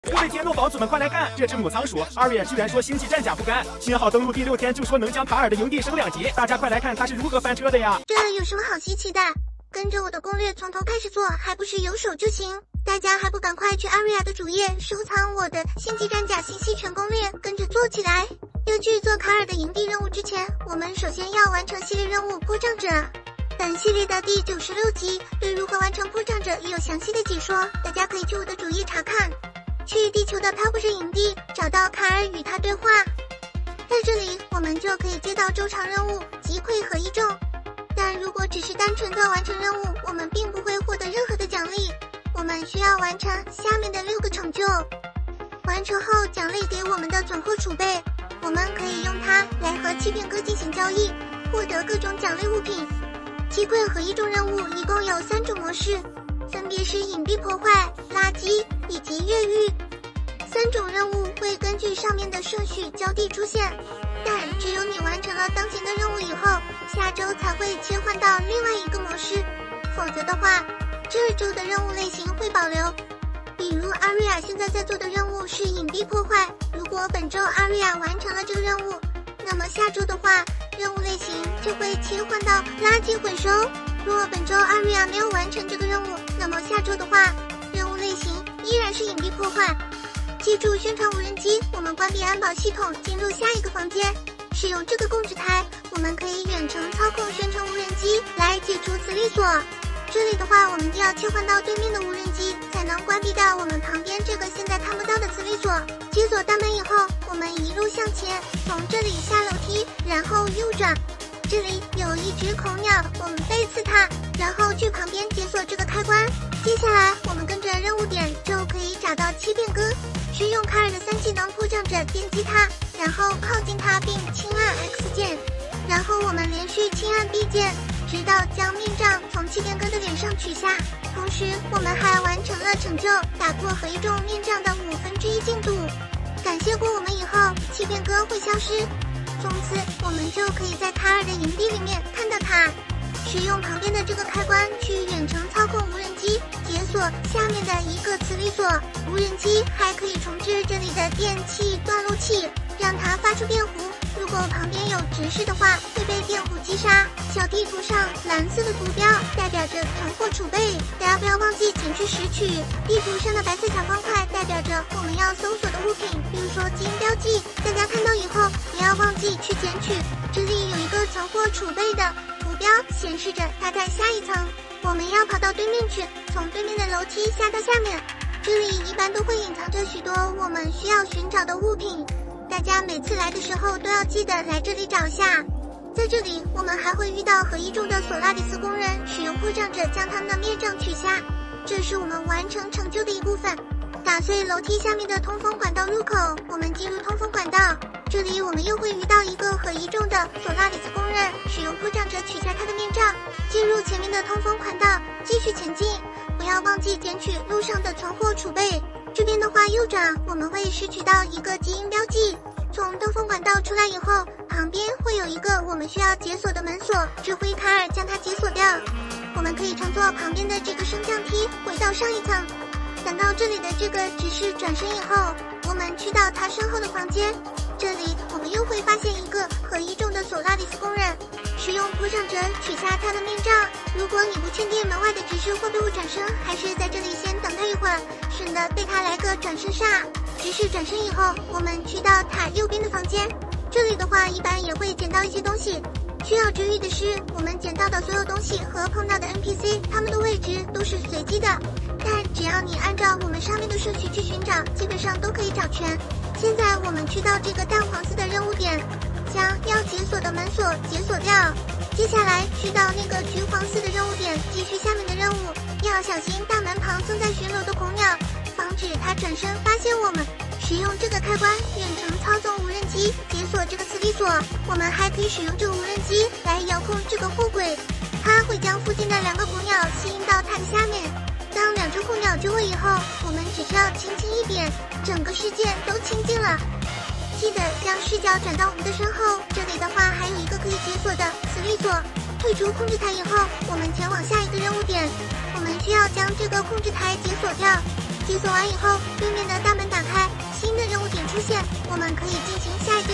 各位天斗堡主们，快来看！这只母仓鼠2月居然说星际战甲不干，新号登陆第6天就说能将卡尔的营地升2级，大家快来看他是如何翻车的呀！ 这有什么好稀奇的？跟着我的攻略从头开始做，还不是有手就行？大家还不赶快去阿瑞亚的主页收藏我的星际战甲信息全攻略，跟着做起来！要去做卡尔的营地任务之前，我们首先要完成系列任务破障者。本系列的第96集对如何完成破障者也有详细的解说，大家可以去我的主页查看。去地球的漂泊者营地，找到卡尔与他对话，在这里我们就可以接到周长任务击溃合一众。但如果只是单纯的完成任务，我们并不会获得任何的奖励，我们需要完成下面的6个成就。完成后奖励给我们的存货储备，我们可以用它来和欺骗哥进行交易，获得各种奖励物品。击溃合一众任务一共有3种模式，分别是隐蔽破坏、垃圾以及越狱。3种任务会根据上面的顺序交替出现，但只有你完成了当前的任务以后，下周才会切换到另外一个模式，否则的话，这周的任务类型会保留。比如阿瑞亚现在在做的任务是隐蔽破坏，如果本周阿瑞亚完成了这个任务，那么下周的话，任务类型就会切换到垃圾回收。若本周阿瑞亚没有完成这个任务，那么下周的话，任务类型依然是隐蔽破坏。记住宣传无人机，我们关闭安保系统，进入下一个房间。使用这个控制台，我们可以远程操控宣传无人机来解除磁力锁。这里的话，我们要切换到对面的无人机，才能关闭到我们旁边这个现在看不到的磁力锁。解锁大门以后，我们一路向前，从这里下楼梯，然后右转。这里有一只恐鸟，我们背刺它，然后去旁边解锁这个开关。接下来我们跟着任务点就可以找到欺骗哥，使用卡尔的3技能破障者电击它，然后靠近它并轻按 X 键，然后我们连续轻按 B 键，直到将面障从欺骗哥的脸上取下。同时我们还完成了拯救，打破合一众面障的1/5进度。感谢过我们以后，欺骗哥会消失，从此我们就可以在卡尔的营地里面看到他。使用旁边的这个开关去远程操控无人机，解锁下面的一个磁力锁。无人机还可以重置这里的电气断路器，让它发出电弧。如果旁边有直视的话，会被电弧击杀。小地图上蓝色的图标代表着存货储备，大家不要忘记前去拾取。地图上的白色小方块代表着我们要搜索的物品，比如说基因标记，大家看到以后不要忘记去捡取。这里有一个存货储备的图标，显示着它在下一层，我们要跑到对面去，从对面的楼梯下到下面。这里一般都会隐藏着许多我们需要寻找的物品，大家每次来的时候都要记得来这里找下。在这里我们还会遇到合一众的索拉里斯工人，使用破障者将他们的面障取下，这是我们完成成就的一部分。打碎楼梯下面的通风管道入口，我们进入通风管道，这里我们又会遇到一个合一众的索拉里斯工人，使用破障者取下他的面障，进入前面的通风管道，继续前进，不要忘记捡取路上的存货储备。这边的话右转，我们会拾取到一个基因标记。从登峰管道出来以后，旁边会有一个我们需要解锁的门锁，指挥卡尔将它解锁掉。我们可以乘坐旁边的这个升降梯回到上一层。等到这里的这个指示转身以后，我们去到他身后的房间，这里我们又会发现一个合一众的索拉里斯工人，使用破障者取下他的面障。如果你不确定门外的指示会不会转身，还是在这里先等他一会儿，省得被他来个转身杀。指示转身以后，我们去到塔右边的房间，这里的话一般也会捡到一些东西。需要注意的是，我们捡到的所有东西和碰到的 NPC， 他们的位置都是随机的，但只要你按照我们上面的顺序去寻找，基本上都可以找全。现在我们去到这个淡黄色的任务点，将要解锁的门锁解锁掉。接下来去到那个橘黄色的任务点，继续下面的任务，要小心大门旁正在巡逻的恐鸟，防止它转身发现我们。使用这个开关远程操纵无人机解锁这个磁力锁，我们还可以使用这个无人机来遥控这个货柜，它会将附近的2个恐鸟吸引到它的下面。当2只恐鸟救回以后，我们只需要轻轻一点，整个世界都清净了。记得将视角转到我们的身后，这里的话还有一个可以解锁的磁力锁。退出控制台以后，我们前往下一个任务点，我们需要将这个控制台解锁掉。解锁完以后，对面的大门打现，我们可以进行下一个